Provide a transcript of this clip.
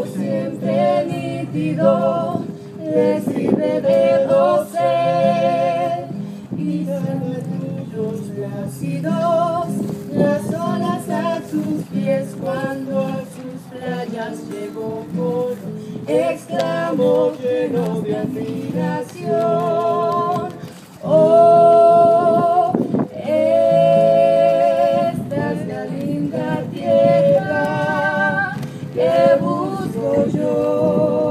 cielo siempre nítido, le sirve de rosel. Y tuyos plácidos, las olas a sus pies, cuando a sus playas llegó por exclamó lleno de admiración. Oh, esta es la linda tierra que busco yo.